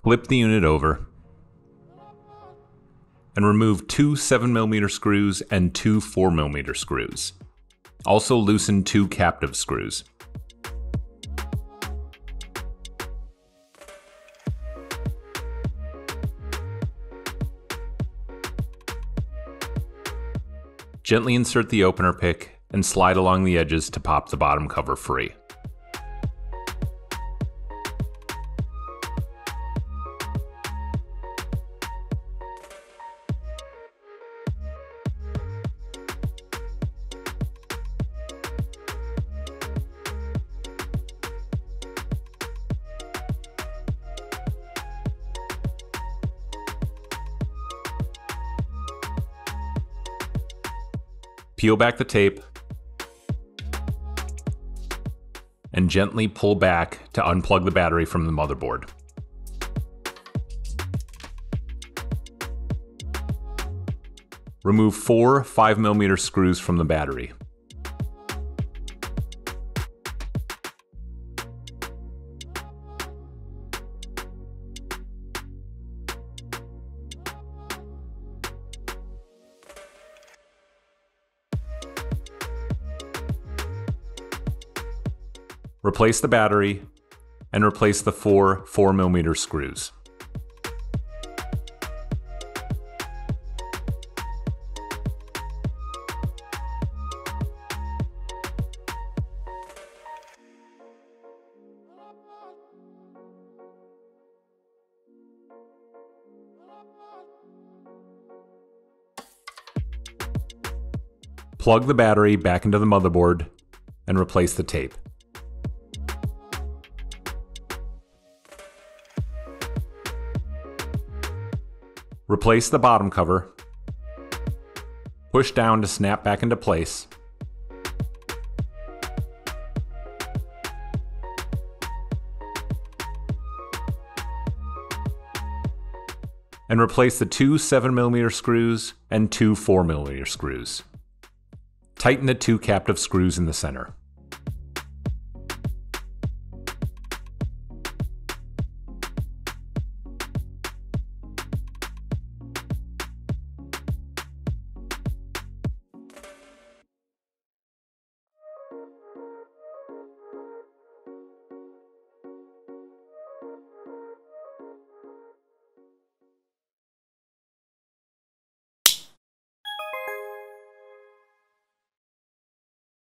Flip the unit over and remove 2 7mm screws and 2 4mm screws. Also loosen 2 captive screws. Gently insert the opener pick and slide along the edges to pop the bottom cover free. Peel back the tape and gently pull back to unplug the battery from the motherboard. Remove 4 5mm screws from the battery. Replace the battery and replace the 4 4mm screws. Plug the battery back into the motherboard and replace the tape. Replace the bottom cover, push down to snap back into place, and replace the 2 7mm screws and 2 4mm screws. Tighten the 2 captive screws in the center.